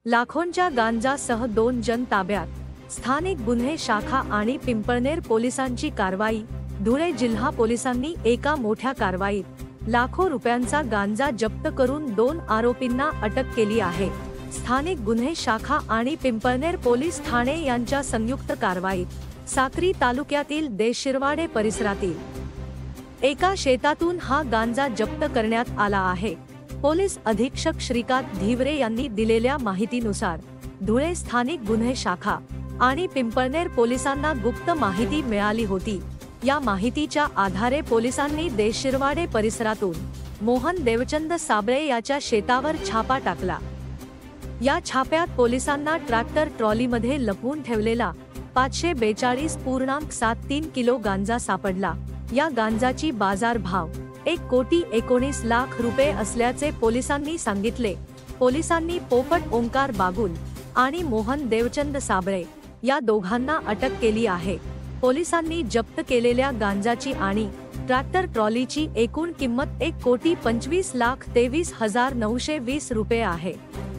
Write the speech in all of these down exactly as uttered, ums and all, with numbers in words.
लाखोंच्या गांजासह दोन जण ताब्यात, स्थानिक गुन्हे शाखा आणि पिंपळनेर पोलिसांची कारवाई. धुळे जिल्हा पोलिसांनी एका मोठ्या कारवाईत लाखो रुपयांचा गांजा जप्त करून दोन आरोपींना अटक केली आहे. स्थानिक गुन्हे शाखा आणि पिंपळनेर पोलीस ठाणे यांच्या संयुक्त कारवाईत साक्री तालुक्यातील देशिरवाडे परिसरातील एका शेतातून हा गांजा जप्त करण्यात आला आहे. पोलीस अधीक्षक श्रीकांत धिवरे यांनी दिलेल्या माहितीनुसार धुळे स्थानिक गुन्हे शाखा आणि पिंपळनेर पोलिसांना गुप्त माहिती मिळाली होती. या माहितीच्या आधारे पोलिसांनी देशिरवाडे परिसरातून मोहन देवचंद साबळे याच्या शेतावर छापा टाकला. या छाप्यात पोलिसांना ट्रॅक्टर ट्रॉलीमध्ये लपवून ठेवलेला पाचशे बेचाळीस पूर्णांक सात तीन किलो गांजा सापडला. या गांजाची बाजार भाव एक कोटी एकोणीस लाख रुपये असल्याचे पोलिसांनी सांगितले. पोलिसांनी पोपट ओंकार बागुल आणि मोहन देवचंद साबळे या दोघांना अटक केली आहे. पोलिसांनी जप्त केलेल्या गांजाची आणि ट्रॅक्टर ट्रॉलीची एकूण किंमत एक कोटी पंचवीस लाख तेवीस हजार नऊशे वीस रुपये आहे.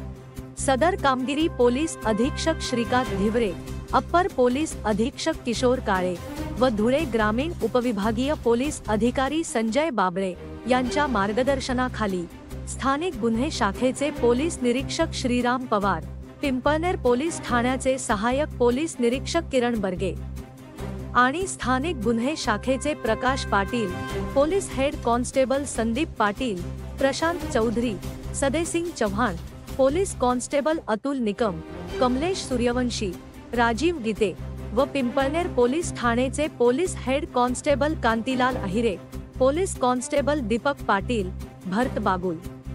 सदर कामगिरी पोलीस अधीक्षक श्रीकांत धिवरे, अप्पर पोलीस अधीक्षक किशोर काळे व धुळे ग्रामीण उपविभागीय पोलीस अधिकारी संजय बाबळे यांच्या मार्गदर्शनाखाली स्थानिक गुन्हे शाखेचे पोलीस निरीक्षक श्रीराम पवार, पिंपळनेर पोलीस ठाण्याचे सहाय्यक पोलीस निरीक्षक किरण बर्गे आणि स्थानिक गुन्हे शाखेचे Prakash Patil, police head constable Sandeep Patil, Prashant Chaudhari, Sadesingh Chavan, police constable Atul Nikam, Kamlesh Suryavanshi, Rajiv Gite व पिंपळनेर पोलीस ठाणेचे police head constable Kantilal Ahire, police constable Deepak Patil, Bharat Bagul,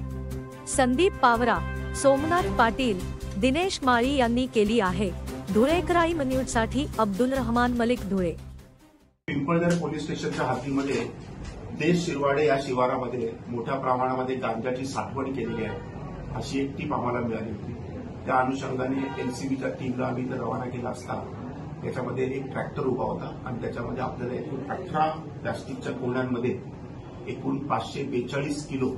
Sandeep Pawara, Somnath Patil, Dinesh Mali यांनी केली आहे. धुळे क्राईम न्यूज साठी अब्दुल रहमान मलिक, धुळे. पिंपळनेर पोलीस स्टेशनच्या हद्दीमध्ये देशिरवाडे या शिवारामध्ये मोठ्या प्रमाणामध्ये गांजाची साठवण केलेली आहे अशी एक टीप आम्हाला मिळाली होती. त्या अनुषंगाने एलसीबीच्या टीमला आम्ही इथं रवाना केला असता त्याच्यामध्ये एक ट्रॅक्टर उभा होता आणि त्याच्यामध्ये आपल्याला एकूण अठरा प्लास्टिकच्या कोण्यांमध्ये एकूण पाचशे बेचाळीस किलो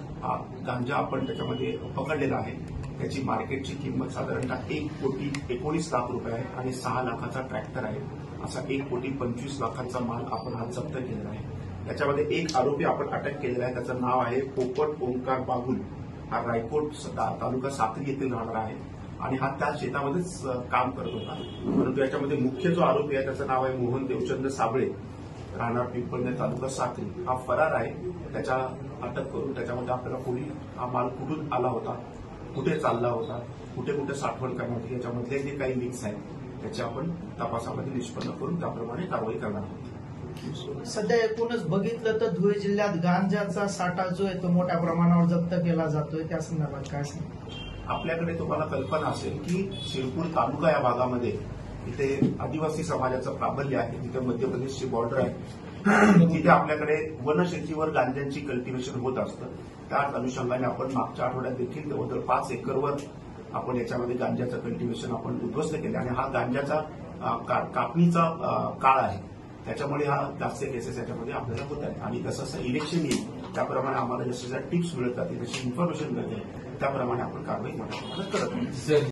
गांजा आपण त्याच्यामध्ये पकडलेला आहे. त्याची मार्केटची किंमत साधारणतः एक कोटी एकोणीस लाख रुपये आहे आणि सहा लाखाचा ट्रॅक्टर आहे. असा एक कोटी पंचवीस लाखांचा माल आपण हा जप्त केलेला आहे. त्याच्यामध्ये एक आरोपी आपण अटक केलेला आहे. त्याचं नाव आहे पोपट ओंकार बागुल. हा रायकोट तालुका साक्री येथील राहणारा आहे आणि हा त्या शेतामध्येच काम करत होता. परंतु याच्यामध्ये मुख्य जो आरोपी आहे त्याचं नाव आहे मोहन देवचंद साबळे, राहणार पिंपळनेर तालुका साक्री. हा फरार आहे. त्याच्या अटक करून त्याच्यामध्ये आपल्याला कोणी हा माल कुठून आला होता, कुठे चालला होता, कुठे कुठे साठवण करण्यात होती, याच्यामधले जे काही लिंक्स आहेत त्याचे आपण तपासामध्ये निष्पन्न करून त्याप्रमाणे कारवाई करणार आहोत. सध्या एकूणच बघितलं तर धुळे जिल्ह्यात गांजाचा साठा जो आहे तो मोठ्या प्रमाणावर जप्त केला जातोय, त्या संदर्भात काय सांगा? आपल्याकडे तुम्हाला कल्पना असेल की शिरपूर तालुका या भागामध्ये इथे आदिवासी समाजाचं प्राबल्य आहे. तिथे मध्य प्रदेशची बॉर्डर आहे. तिथे आपल्याकडे वनशेतीवर गांजांची कल्टिव्हेशन होत असतं. त्याच अनुषंगाने आपण मागच्या आठवड्यात देखील जवळजवळ पाच एकरवर आपण याच्यामध्ये गांजाचं कल्टिव्हेशन आपण उद्ध्वस्त केले आणि हा गांजाचा कापणीचा काळ आहे. त्याच्यामुळे हा जास्त केसेस याच्यामध्ये आपल्याला होत आहे आणि जसं इलेक्शन येईल त्याप्रमाणे आम्हाला जसं टिप्स मिळत जातील, जशी इन्फॉर्मेशन मिळते त्याप्रमाणे आपण कारवाई मोठ्या प्रमाणात करत आहोत.